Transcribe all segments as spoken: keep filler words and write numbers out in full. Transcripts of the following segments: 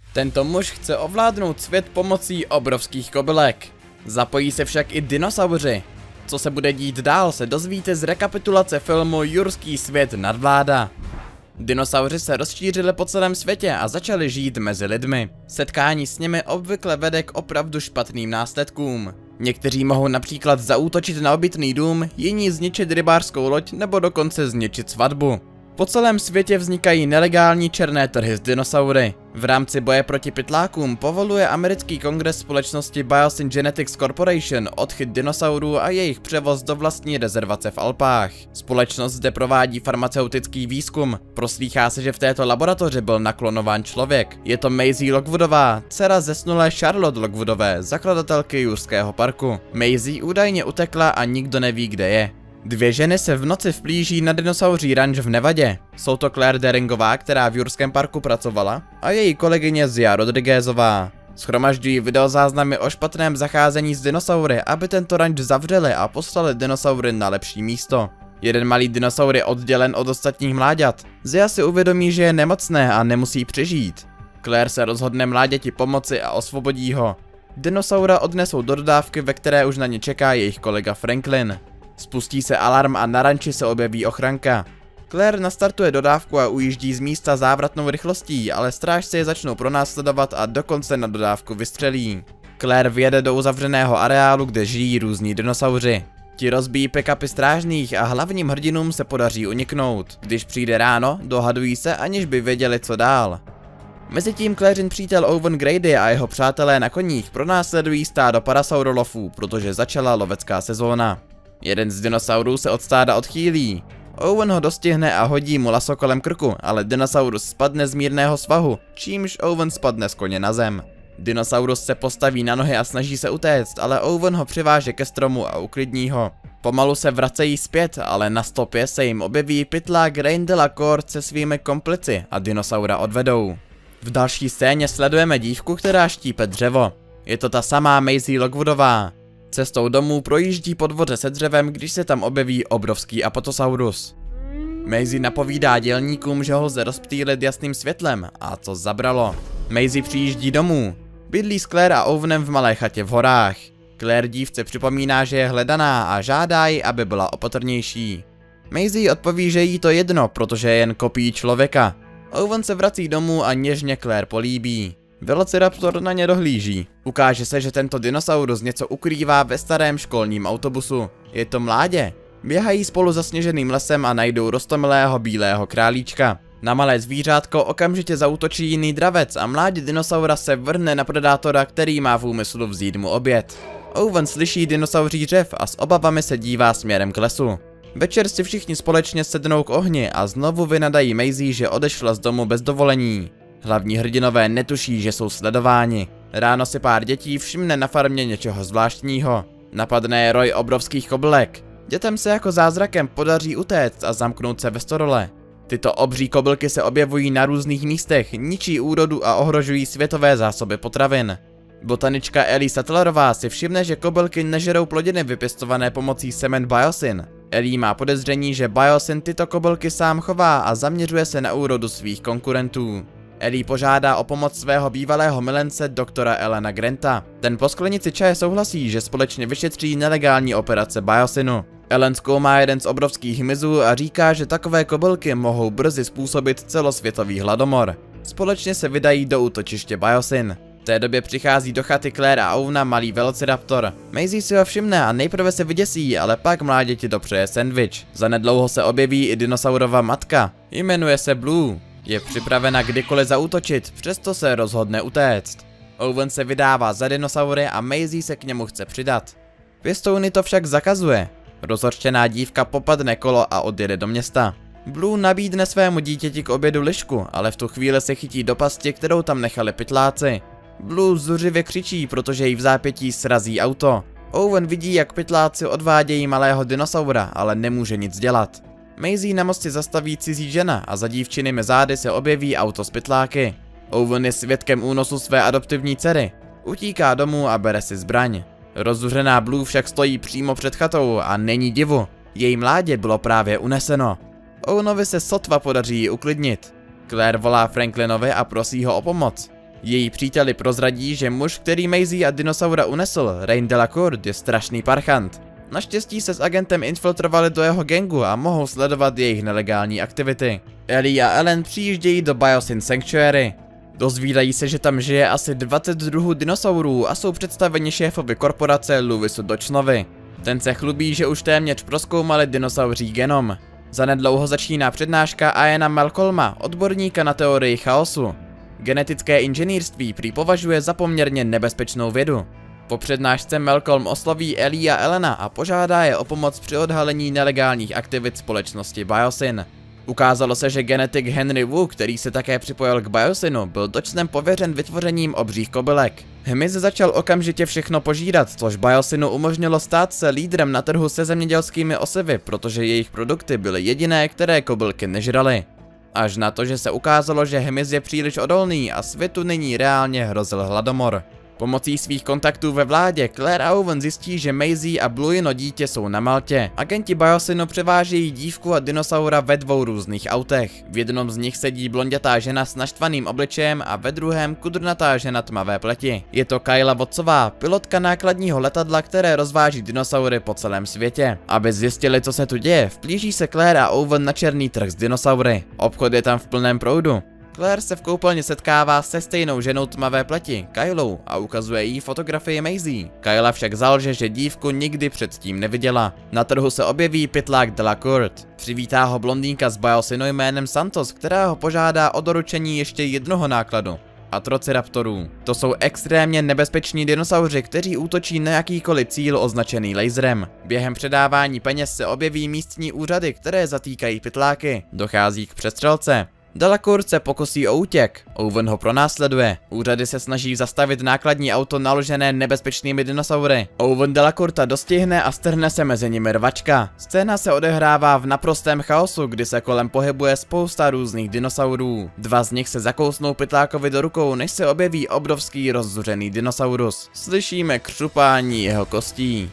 Tento muž chce ovládnout svět pomocí obrovských kobylek. Zapojí se však i dinosauři. Co se bude dít dál, se dozvíte z rekapitulace filmu Jurský svět nadvláda. Dinosauři se rozšířili po celém světě a začali žít mezi lidmi. Setkání s nimi obvykle vede k opravdu špatným následkům. Někteří mohou například zaútočit na obytný dům, jiní zničit rybářskou loď nebo dokonce zničit svatbu. Po celém světě vznikají nelegální černé trhy s dinosaury. V rámci boje proti pytlákům povoluje americký kongres společnosti Biosyn Genetics Corporation odchyt dinosaurů a jejich převoz do vlastní rezervace v Alpách. Společnost zde provádí farmaceutický výzkum. Proslýchá se, že v této laboratoři byl naklonován člověk. Je to Maisie Lockwoodová, dcera zesnulé Charlotte Lockwoodové, zakladatelky Jurského parku. Maisie údajně utekla a nikdo neví, kde je. Dvě ženy se v noci vplíží na dinosauří ranč v Nevadě. Jsou to Claire Deringová, která v Jurském parku pracovala, a její kolegyně Zia Rodriguezová. Shromažďují videozáznamy o špatném zacházení s dinosaury, aby tento ranč zavřeli a poslali dinosaury na lepší místo. Jeden malý dinosaur je oddělen od ostatních mláďat. Zia si uvědomí, že je nemocné a nemusí přežít. Claire se rozhodne mláděti pomoci a osvobodí ho. Dinosaura odnesou do dodávky, ve které už na ně čeká jejich kolega Franklin. Spustí se alarm a na ranči se objeví ochranka. Claire nastartuje dodávku a ujíždí z místa závratnou rychlostí, ale strážci je začnou pronásledovat a dokonce na dodávku vystřelí. Claire vjede do uzavřeného areálu, kde žijí různí dinosauři. Ti rozbíjí pick-upy strážných a hlavním hrdinům se podaří uniknout. Když přijde ráno, dohadují se, aniž by věděli, co dál. Mezitím Clairin přítel Owen Grady a jeho přátelé na koních pronásledují stádo parasaurolofů, protože začala lovecká sezóna. Jeden z dinosaurů se od stáda odchýlí. Owen ho dostihne a hodí mu laso kolem krku, ale dinosaurus spadne z mírného svahu, čímž Owen spadne z koně na zem. Dinosaurus se postaví na nohy a snaží se utéct, ale Owen ho přiváže ke stromu a uklidní ho. Pomalu se vracejí zpět, ale na stopě se jim objeví pytlák Rain de la Court se svými komplici a dinosaura odvedou. V další scéně sledujeme dívku, která štípe dřevo. Je to ta samá Maisie Lockwoodová. Cestou domů projíždí po dvoře se dřevem, když se tam objeví obrovský Apatosaurus. Maisie napovídá dělníkům, že ho lze rozptýlit jasným světlem, a to zabralo. Maisie přijíždí domů. Bydlí s Claire a Owenem v malé chatě v horách. Claire dívce připomíná, že je hledaná a žádá ji, aby byla opatrnější. Maisie odpoví, že jí to jedno, protože je jen kopií člověka. Owen se vrací domů a něžně Claire políbí. Velociraptor na ně dohlíží. Ukáže se, že tento dinosaurus něco ukrývá ve starém školním autobusu. Je to mládě. Běhají spolu zasněženým lesem a najdou roztomilého bílého králíčka. Na malé zvířátko okamžitě zaútočí jiný dravec a mládě dinosaura se vrhne na predátora, který má v úmyslu vzít mu oběd. Owen slyší dinosauří řev a s obavami se dívá směrem k lesu. Večer si všichni společně sednou k ohni a znovu vynadají Maisie, že odešla z domu bez dovolení. Hlavní hrdinové netuší, že jsou sledováni. Ráno si pár dětí všimne na farmě něčeho zvláštního. Napadne je roj obrovských kobylek. Dětem se jako zázrakem podaří utéct a zamknout se ve storole. Tyto obří kobylky se objevují na různých místech, ničí úrodu a ohrožují světové zásoby potravin. Botanička Ellie Sattlerová si všimne, že kobylky nežerou plodiny vypěstované pomocí semen Biosyn. Ellie má podezření, že Biosyn tyto kobylky sám chová a zaměřuje se na úrodu svých konkurentů. Ellie požádá o pomoc svého bývalého milence doktora Elena Granta. Ten po sklenici čaje souhlasí, že společně vyšetří nelegální operace Biosynu. Ellen zkoumá jeden z obrovských hmyzů a říká, že takové kobylky mohou brzy způsobit celosvětový hladomor. Společně se vydají do útočiště Biosyn. V té době přichází do chaty Claire a Owena malý velociraptor. Maisie si ho všimne a nejprve se vyděsí, ale pak mláděti dopřeje sendvič. Zanedlouho se objeví i dinosaurova matka. Jmenuje se Blue. Je připravena kdykoliv zaútočit, přesto se rozhodne utéct. Owen se vydává za dinosaury a Maisie se k němu chce přidat. Pěstouny to však zakazuje. Rozhořčená dívka popadne kolo a odjede do města. Blue nabídne svému dítěti k obědu lišku, ale v tu chvíli se chytí do pasti, kterou tam nechali pytláci. Blue zuřivě křičí, protože jí v zápětí srazí auto. Owen vidí, jak pytláci odvádějí malého dinosaura, ale nemůže nic dělat. Maisie na mostě zastaví cizí žena a za dívčinými zády se objeví auto s pytláky. Owen je svědkem únosu své adoptivní dcery. Utíká domů a bere si zbraň. Rozzuřená Blue však stojí přímo před chatou a není divu. Její mládě bylo právě uneseno. Owenovi se sotva podaří ji uklidnit. Claire volá Franklinovi a prosí ho o pomoc. Její příteli prozradí, že muž, který Maisie a dinosaura unesl, Rain Delacour, je strašný parchant. Naštěstí se s agentem infiltrovali do jeho gangu a mohou sledovat jejich nelegální aktivity. Ellie a Ellen přijíždějí do Biosyn Sanctuary. Dozvídají se, že tam žije asi dvacet druhů dinosaurů a jsou představeni šéfovi korporace Lewisu Dodsonovi. Ten se chlubí, že už téměř prozkoumali dinosauří genom. Zanedlouho začíná přednáška Iana Malcolma, odborníka na teorii chaosu. Genetické inženýrství prý považuje za poměrně nebezpečnou vědu. Po přednášce Malcolm osloví Ellie a Ellena a požádá je o pomoc při odhalení nelegálních aktivit společnosti Biosyn. Ukázalo se, že genetik Henry Wu, který se také připojil k Biosynu, byl Dodsonem pověřen vytvořením obřích kobylek. Hmyz začal okamžitě všechno požírat, což Biosynu umožnilo stát se lídrem na trhu se zemědělskými osivy, protože jejich produkty byly jediné, které kobylky nežraly. Až na to, že se ukázalo, že hmyz je příliš odolný a světu nyní reálně hrozil hladomor. Pomocí svých kontaktů ve vládě Claire a Owen zjistí, že Maisie a Blueino dítě jsou na Maltě. Agenti Biosynu převážejí dívku a dinosaura ve dvou různých autech. V jednom z nich sedí blondětá žena s naštvaným obličejem a ve druhém kudrnatá žena tmavé pleti. Je to Kyla Wattsová, pilotka nákladního letadla, které rozváží dinosaury po celém světě. Aby zjistili, co se tu děje, vplíží se Claire a Owen na černý trh s dinosaury. Obchod je tam v plném proudu. Claire se v koupelně setkává se stejnou ženou tmavé pleti, Kylou, a ukazuje jí fotografii Maisie. Kyla však zalže, že dívku nikdy předtím neviděla. Na trhu se objeví pytlák Delacour. Přivítá ho blondýnka z Biosynu jménem Santos, která ho požádá o doručení ještě jednoho nákladu. Atrociraptorů. To jsou extrémně nebezpeční dinosauři, kteří útočí na jakýkoliv cíl označený laserem. Během předávání peněz se objeví místní úřady, které zatýkají pytláky. Dochází k přestřelce. Delacour se pokusí o útěk, Owen ho pronásleduje. Úřady se snaží zastavit nákladní auto naložené nebezpečnými dinosaury. Owen Delacourta dostihne a strhne se mezi nimi rvačka. Scéna se odehrává v naprostém chaosu, kdy se kolem pohybuje spousta různých dinosaurů. Dva z nich se zakousnou pytlákovi do rukou, než se objeví obrovský rozzuřený dinosaurus. Slyšíme křupání jeho kostí.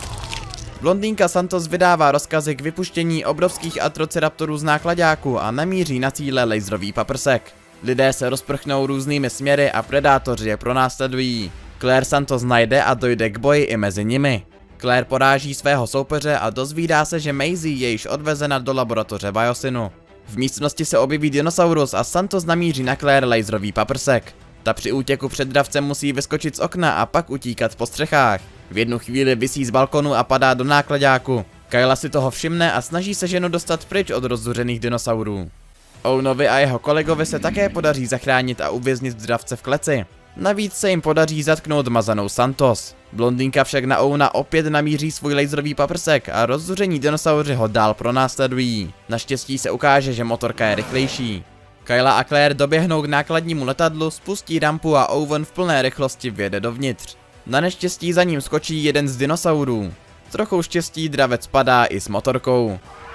Blondýnka Santos vydává rozkazy k vypuštění obrovských atrociraptorů z nákladáku a namíří na cíle laserový paprsek. Lidé se rozprchnou různými směry a predátoři je pronásledují. Claire Santos najde a dojde k boji i mezi nimi. Claire poráží svého soupeře a dozvídá se, že Maisie je již odvezena do laboratoře Biosynu. V místnosti se objeví dinosaurus a Santos namíří na Claire laserový paprsek. Ta při útěku před dravcem musí vyskočit z okna a pak utíkat po střechách. V jednu chvíli visí z balkonu a padá do nákladáku. Kyla si toho všimne a snaží se ženu dostat pryč od rozzuřených dinosaurů. Owenovi a jeho kolegovi se také podaří zachránit a uvěznit dravce v kleci. Navíc se jim podaří zatknout mazanou Santos. Blondýnka však na Owena opět namíří svůj laserový paprsek a rozzuření dinosauři ho dál pronásledují. Naštěstí se ukáže, že motorka je rychlejší. Kyla a Claire doběhnou k nákladnímu letadlu, spustí rampu a Owen v plné rychlosti vjede dovnitř. Na neštěstí za ním skočí jeden z dinosaurů. S trochou štěstí dravec padá i s motorkou.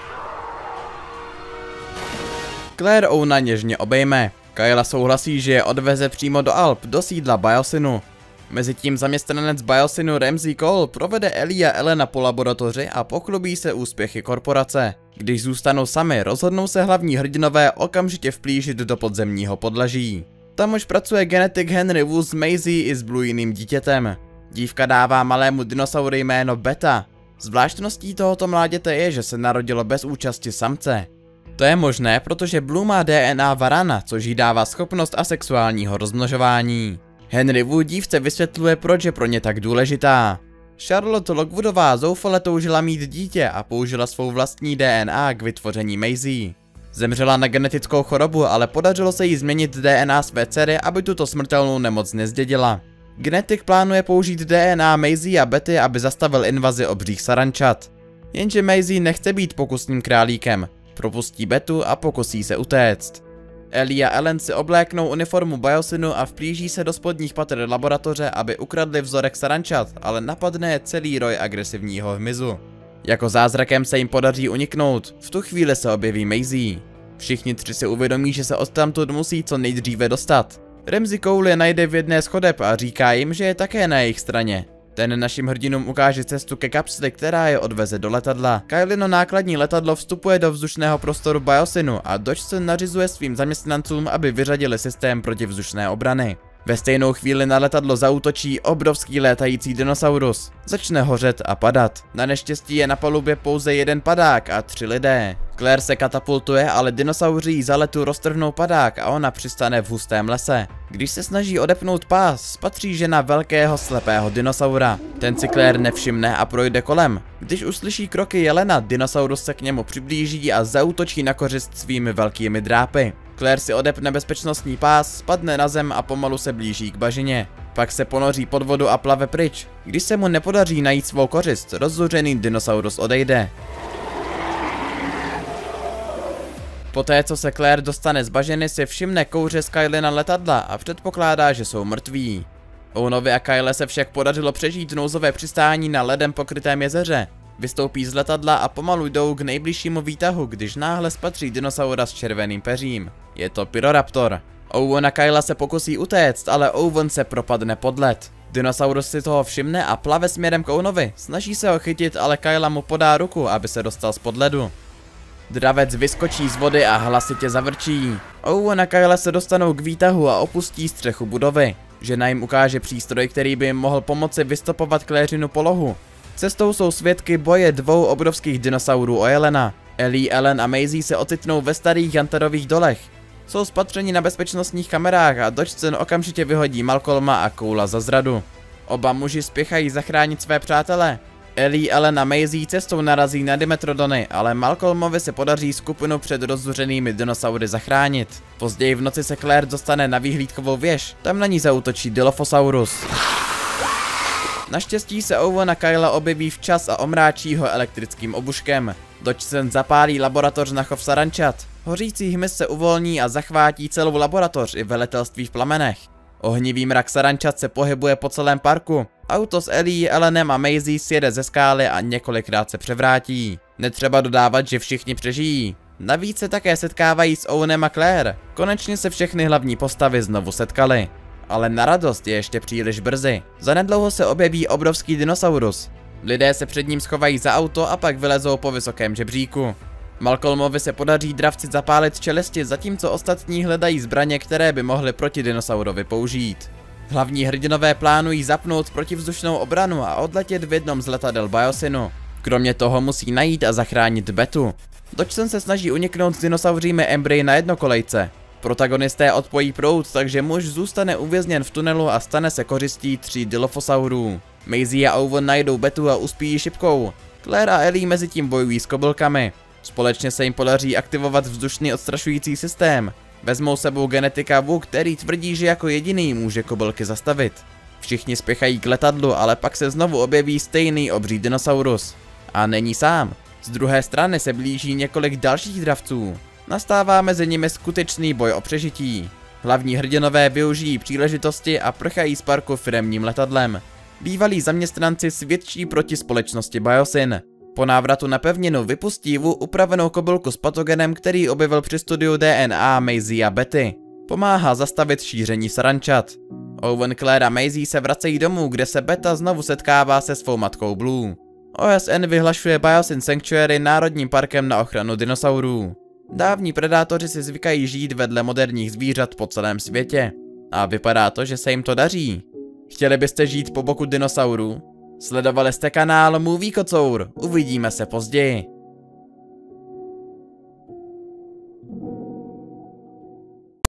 Claire Owena něžně obejme. Kyla souhlasí, že je odveze přímo do Alp, do sídla Biosynu. Mezitím zaměstnanec Biosynu Ramsey Cole provede Ellie a Ellena po laboratoři a pochlubí se úspěchy korporace. Když zůstanou sami, rozhodnou se hlavní hrdinové okamžitě vplížit do podzemního podlaží. Tam už pracuje genetik Henry Wu s Maisie i s Blueiným dítětem. Dívka dává malému dinosauru jméno Beta. Zvláštností tohoto mláděte je, že se narodilo bez účasti samce. To je možné, protože Blue má D N A varana, což jí dává schopnost asexuálního rozmnožování. Henry Wu dívce vysvětluje, proč je pro ně tak důležitá. Charlotte Lockwoodová zoufale toužila mít dítě a použila svou vlastní D N A k vytvoření Maisie. Zemřela na genetickou chorobu, ale podařilo se jí změnit D N A své dcery, aby tuto smrtelnou nemoc nezdědila. Genetik plánuje použít D N A Maisie a Betty, aby zastavil invazi obřích sarančat. Jenže Maisie nechce být pokusným králíkem. Propustí Bettu a pokusí se utéct. Ellie a Ellen si obléknou uniformu Biosynu a vplíží se do spodních pater laboratoře, aby ukradli vzorek sarančat, ale napadne je celý roj agresivního hmyzu. Jako zázrakem se jim podaří uniknout, v tu chvíli se objeví Maisie. Všichni tři si uvědomí, že se odtamtud musí co nejdříve dostat. Ramsey Cole je najde v jedné z chodeb a říká jim, že je také na jejich straně. Ten našim hrdinům ukáže cestu ke kapsli, která je odveze do letadla. Kylino nákladní letadlo vstupuje do vzdušného prostoru Biosynu a Dodson nařizuje svým zaměstnancům, aby vyřadili systém protivzdušné obrany. Ve stejnou chvíli na letadlo zaútočí obrovský létající dinosaurus. Začne hořet a padat. Na neštěstí je na palubě pouze jeden padák a tři lidé. Claire se katapultuje, ale dinosauři jí za letu roztrhnou padák a ona přistane v hustém lese. Když se snaží odepnout pás, spatří žena velkého slepého dinosaura. Ten si Claire nevšimne a projde kolem. Když uslyší kroky jelena, dinosaurus se k němu přiblíží a zaútočí na kořist svými velkými drápy. Claire si odepne bezpečnostní pás, spadne na zem a pomalu se blíží k bažině. Pak se ponoří pod vodu a plave pryč. Když se mu nepodaří najít svou kořist, rozzuřený dinosaurus odejde. Poté, co se Claire dostane z bažiny, si všimne kouře z Kylie letadla a předpokládá, že jsou mrtví. Owenovi a Kyle se však podařilo přežít nouzové přistání na ledem pokrytém jezeře. Vystoupí z letadla a pomalu jdou k nejbližšímu výtahu, když náhle spatří dinosaura s červeným peřím. Je to Pyroraptor. Owen a Kyle se pokusí utéct, ale Owen se propadne pod led. Dinosaurus si toho všimne a plave směrem k Owenovi. Snaží se ho chytit, ale Kyle mu podá ruku, aby se dostal spod ledu. Dravec vyskočí z vody a hlasitě zavrčí. Owen a Kyle se dostanou k výtahu a opustí střechu budovy. Žena jim ukáže přístroj, který by jim mohl pomoci vystopovat Clairinu polohu. Cestou jsou svědky boje dvou obrovských dinosaurů o jelena. Ellie, Ellen a Maisie se ocitnou ve starých Hunterových dolech. Jsou spatřeni na bezpečnostních kamerách a Dodgson okamžitě vyhodí Malcolma a Cola za zradu. Oba muži spěchají zachránit své přátele. Ellie, Ellen a Maisie cestou narazí na Dimetrodony, ale Malcolmovi se podaří skupinu před rozzuřenými dinosaury zachránit. Později v noci se Claire dostane na vyhlídkovou věž, tam na ní zaútočí Dilophosaurus. Naštěstí se Owen a Kyle objeví včas a omráčí ho elektrickým obuškem. Dodgson zapálí laboratoř na chov sarančat. Hořící hmyz se uvolní a zachvátí celou laboratoř i velitelství v plamenech. Ohnivý mrak sarančat se pohybuje po celém parku. Auto s Ellie, Ellenem a Maisie sjede ze skály a několikrát se převrátí. Netřeba dodávat, že všichni přežijí. Navíc se také setkávají s Owenem a Claire. Konečně se všechny hlavní postavy znovu setkali. Ale na radost je ještě příliš brzy. Zanedlouho se objeví obrovský dinosaurus. Lidé se před ním schovají za auto a pak vylezou po vysokém žebříku. Malcolmovi se podaří dravci zapálit čelisti, zatímco ostatní hledají zbraně, které by mohly proti dinosaurovi použít. Hlavní hrdinové plánují zapnout protivzdušnou obranu a odletět v jednom z letadel Biosinu. Kromě toho musí najít a zachránit Betu. Dodgson se snaží uniknout s dinosauřími embryi na jednokolejce. Protagonisté odpojí proud, takže muž zůstane uvězněn v tunelu a stane se kořistí tří Dilophosaurů. Maisie a Owen najdou Betu a uspějí šipkou. Claire a Ellie mezi tím bojují s kobylkami. Společně se jim podaří aktivovat vzdušný odstrašující systém. Vezmou sebou genetika Wu, který tvrdí, že jako jediný může kobylky zastavit. Všichni spěchají k letadlu, ale pak se znovu objeví stejný obří dinosaurus. A není sám. Z druhé strany se blíží několik dalších dravců. Nastává mezi nimi skutečný boj o přežití. Hlavní hrdinové využijí příležitosti a prchají z parku firemním letadlem. Bývalí zaměstnanci svědčí proti společnosti Biosin. Po návratu na pevninu vypustí Wu upravenou kobylku s patogenem, který objevil při studiu D N A Maisie a Betty. Pomáhá zastavit šíření sarančat. Owen, Claire a Maisie se vracejí domů, kde se Beta znovu setkává se svou matkou Blue. O S N vyhlašuje Biosin Sanctuary národním parkem na ochranu dinosaurů. Dávní predátoři si zvykají žít vedle moderních zvířat po celém světě. A vypadá to, že se jim to daří. Chtěli byste žít po boku dinosaurů? Sledovali jste kanál Movie Kocour, uvidíme se později.